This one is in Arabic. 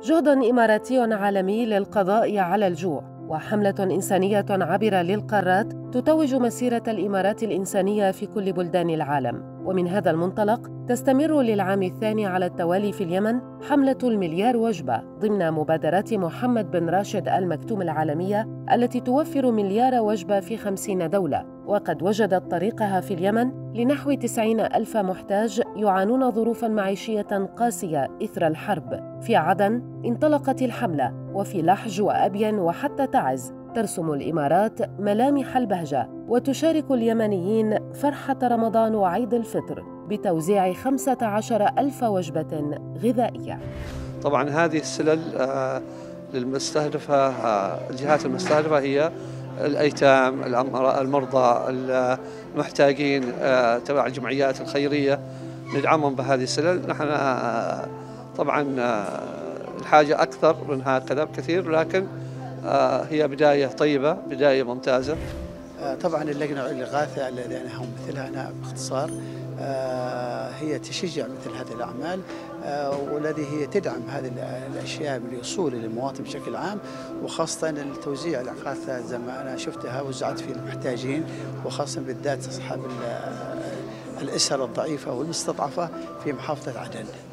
جهد إماراتي عالمي للقضاء على الجوع، وحملة إنسانية عابرة للقارات تتوج مسيرة الإمارات الإنسانية في كل بلدان العالم. ومن هذا المنطلق تستمر للعام الثاني على التوالي في اليمن حملة المليار وجبة ضمن مبادرات محمد بن راشد آل مكتوم العالمية التي توفر مليار وجبة في 50 دولة، وقد وجدت طريقها في اليمن لنحو 90,000 محتاج يعانون ظروفاً معيشية قاسية إثر الحرب. في عدن انطلقت الحملة، وفي لحج وأبين وحتى تعز ترسم الإمارات ملامح البهجة، وتشارك اليمنيين فرحة رمضان وعيد الفطر بتوزيع 15,000 وجبة غذائية. طبعا هذه السلل المستهدفة، الجهات المستهدفة هي الأيتام، المرضى، المحتاجين تبع الجمعيات الخيرية، ندعمهم بهذه السلل. نحن طبعا الحاجة أكثر من هكذا بكثير، لكن هي بداية طيبة، بداية ممتازة. طبعا اللجنة الإغاثة الذين هم مثلها أنا باختصار هي تشجع مثل هذه الأعمال، والذي هي تدعم هذه الأشياء بالوصول للمواطن بشكل عام، وخاصة التوزيع الإغاثة زي ما أنا شفتها وزعت في المحتاجين، وخاصة بالذات أصحاب الأسر الضعيفة والمستضعفة في محافظة عدن.